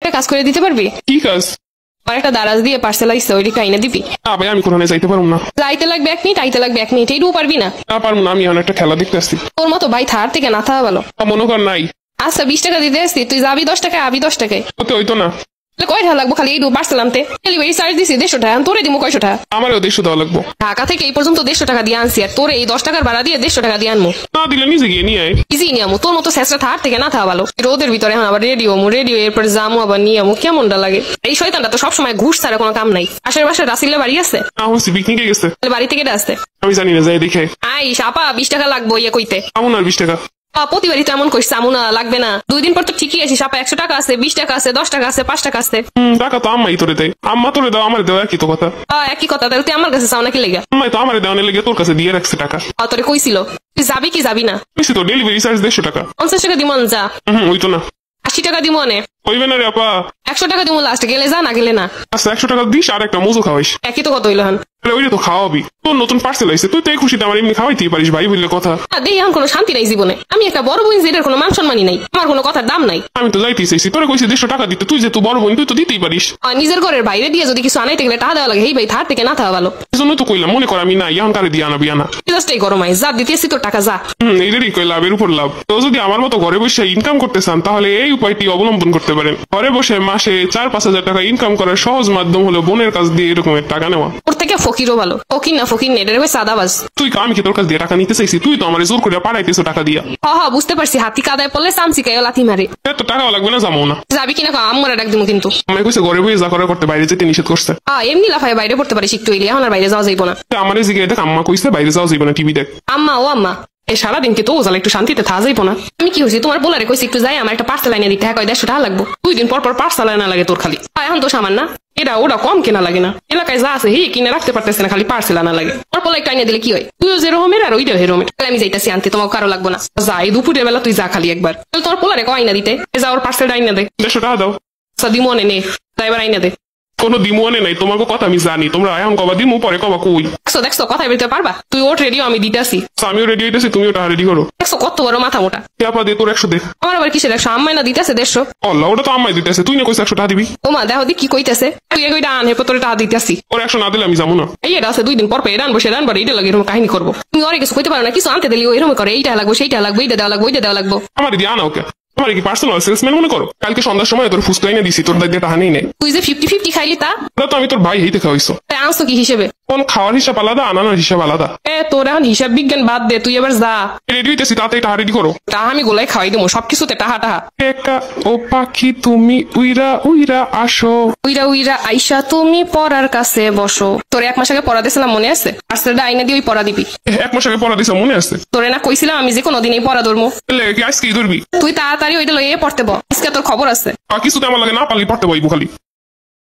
একটা কাজ করে দিতে পারবি? কি কাজ? আর একটা দারাজ দিয়ে পার্সেল আইসে ওইটা কাইনা দিবি। না ভাই আমি কোথাও যাইতে পারবো না। যাইতে লাগবে 1 মিনিট, আইতে লাগবে 1 মিনিট, এইটুকু পারবি না? না পারবো না, আমি এখন একটা খেলা দেখতে আসছি। তোর মতো ভাই থার থেকে না থাকা ভালো। মনে কর নাই। আচ্ছা 20 টাকা দিতে আসছি, তুই যাবি 10 টাকায়, আবি 10 টাকায়। ওতে হইতো না। কয় টাকা লাগবো খালি এই পার্সেল আনতে? ডেলিভারি চার্জ দিছি 150 টাকা, তোরে দিবো 100 টাকা? আমারও 150 দেওয়া লাগবো। ঢাকা থেকে এই পর্যন্ত 150 টাকা দিয়ে আনছি, আর তোরে এই 10 টাকার ভাড়া দিয়ে 150 টাকা দিয়ে আনবো। না দিলে নিজে গিয়ে নিয়ে আয়। ইজি নিয়ে আমু, তোর মতো শেষটা থার থেকে না থাকা ভালো। রোদের ভিতরে এখন আবার রেডিও এরপরে জামু আবার নিয়ে আমু, কেমনটা লাগে? এই শয়তানটা তো সবসময় ঘুষ ছাড়া কোনো কাম নাই। আশের পাশে রাসিল্লা বাড়ি আছে? না হচ্ছে পিকনিকে গেছে। বাড়ি থেকে আসতে আমি জানি না, যাই দেখে। আই সাপা 20 টাকা লাগবো ইয়ে কইতে। আমন আর 20 টাকা। প্রতিবারই তো এমন কইস, আমু না লাগবে না। 2 দিন পর তো ঠিকই আসি, সাপা 100 টাকা আছে, 20 টাকা আছে, 10 টাকা আছে, 5 টাকা আছে। টাকা তো আম্মাই তোরে দেয়। আম্মা তোরে দাও, আমার দেওয়া একই তো কথা। একই কথা, তাহলে তুই আমার কাছে চাও নাকি লেগে? আম্মাই তো আমার দেওয়া লেগে তোর কাছে দিয়ে রাখছে টাকা। তোরে কইছিল তুই যাবি কি যাবি না? বেশি তো ডেলিভারি চার্জ 150 টাকা। 50 টাকা দিমন যা। হইতো না। 80 টাকা দিমো নে। হইবে না রে আপা। 100 টাকা দিমো লাস্ট, গেলে যা না গেলে না। আচ্ছা 100 টাকা দিস আর একটা মজু খাওয়াইস। একই তো কত হইলো হন। ওইটা তো খাওয়াবি। তোর নতুন পার্সেল আইছে, তুই তো এই খুশিতে আমার এমনি খাওয়াইতেই পারিস ভাই বললে কথা। দেখি এখন কোনো শান্তি নাই জীবনে। আমি একটা বড় বোন, যেটার কোনো মান সম্মানই নাই, আমার কোনো কথার দাম নাই। আমি তো যাইতেই চাইছি, তোরা কইছি 150 টাকা দিতে, তুই যে তুই বড় বোন তুই তো দিতেই পারিস। নিজের ঘরের বাইরে দিয়ে যদি কিছু আনাইতে গেলে টাকা দেওয়া লাগে, এই ভাই থার থেকে না থাকা ভালো। এজন্য তো কইলাম, মনে কর আমি না এখন কারে দিয়ে আনাবি আনা। জাস্ট এই গরমাই যা দিতেছি তোর টাকা যা। এইটারই কই লাভের উপর লাভ। তো যদি আমার মতো ঘরে বসে ইনকাম করতে চান তাহলে এই উপায়টি অবলম্বন করতে পারেন। ঘরে বসে মাসে 4-5 হাজার টাকা ইনকাম করার সহজ মাধ্যম হলো বোনের কাছ দিয়ে এরকমের টাকা নেওয়া। ওর থেকে ফকিরও ভালো। ফকির না ফকির নেই, এটা সাদাবাজ। তুই আমি কি তোর কাছ দিয়ে টাকা নিতে চাইছি? তুই তো আমার জোর করে পাঠাইতেছ টাকা দিয়া। হ্যাঁ বুঝতে পারছি, হাতি কাদায় পড়লে চামচিকায় লাথি মারে। এত টাকাও লাগবে না, যাবো না। যাবি কিনা আম্মুরা ডাক দিমু কিন্তু। আমি কইছে ঘরে বসে যা করার করতে, বাইরে যেতে নিষেধ করছে। এমনি লাফায় বাইরে পড়তে পারিস একটু এলে, এখন আর বাইরে যাওয়া যাইবো না। আমার এই জিজ্ঞাসা দেখ, আম্মা কইছে বাইরে যাওয়া যাইব না, টিভি দেখ। আম্মা ও আম্মা এই সারাদিন কি তো ওজালা একটু শান্তিতে থাকা যাইবো না? আমি কি হয়েছি তোমার বলারে কইছি একটু যাই, আমার একটা পার্সেল আইনে দিতে। হ্যাঁ 150 টাকা লাগবো। 2 দিন পর পর পার্সেল আনা লাগে তোর খালি। এখন তো সামান না, এটা ওটা কম কেনা লাগে না। এলাকায় যা আছে কিনে রাখতে পারতেছে না, খালি পার্সেল আনা লাগে। তোর পোলা একটু আইনে দিলে কি হয়? তুইও যেরকমের আর ওইটাও হেরোমের। আমি যাইতাছি আনতে, তোমার কারো লাগবো না। যাই দুপুরের বেলা তুই যা খালি একবার। তাহলে তোর পোলারে আইনা দিতে, যা ওর পার্সেল আইনা দে। 150 টাকা দাও। দিমনে নে, তাই এবার আইনা দে। কোনো দিমুয়ানে নাই, তোমাকে কথা আমি জানি। তোমরা এখন কবা দিমু, পরে কবা কই। দেখছো কথা বলতে পারবা? তুই ওট রেডিও, আমি দিতেছি। আমিও রেডি হইতেছি, তুমিও টাকা রেডি করো। দেখছো কত বড় মাথা মোটা। আপা দে তোর 100 দে। আমার আবার কিসের 100? আম্মাই না দিতেছে 150। আল্লাহ, ওটা তো আম্মাই দিতেছে, তুই না কইছ 100 টাকা দিবি। ওমা দেখো দি কি কইতেছে। তুই এগোইটা আন, হেপো তোর টাকা দিতেছি। ওর 100 না দিলে আমি যাবো না। এই এটা আছে 2 দিন পর পর এরান বসে এরান বাড়ি, এটা লাগে এরকম কাহিনী করবো। তুমি অনেক কিছু কইতে পারো না, কিছু আনতে দিলি এরকম করে, এইটা লাগবো সেইটা লাগবো, এইটা দেওয়া লাগবো, ওইটা দেওয়া লাগবো। আমার দিয়ে আনা ওকে। আমার কি পার্সোনাল সেলসম্যান মনে করো? কালকে সন্ধ্যার সময় তোর ফুসকা এনে দিছি, তোর দায়িত্ব টাকা নেই নাই। তুই যে 50-50 খাইলি তা তো আমি তোর ভাই হইতে খাওয়াইছো। আনছো কি হিসেবে? কোন খাওয়ার হিসাব আলাদা, আনানোর হিসাব আলাদা। তোর এখন হিসাব বিজ্ঞান বাদ দে, তুই এবার যা। রেডি হইতেছি, তাড়াতাড়ি টাকা রেডি করো। টাহা আমি গোলাই খাওয়াই দেবো, সবকিছুতে টাহা টাহা। একা ও পাখি তুমি উইরা উইরা আসো। উইরা উইরা আইসা তুমি পড়ার কাছে বসো। তোর 1 মাস আগে পড়া দিয়েছিলাম মনে আছে? পার্সেলটা আইনা দিয়ে ওই পড়া দিবি। 1 মাস আগে পড়া দিছ মনে আছে? তোরে না কইছিলাম আমি যে কোনো দিনই পড়া ধরবো। আজকেই ধরবি? তুই তাড়াতাড়ি ওইটা লইয়ে পড়তে বল, আজকে তোর খবর আছে। কিছুতে আমার লাগে না পারলি পড়তে বইবো খালি।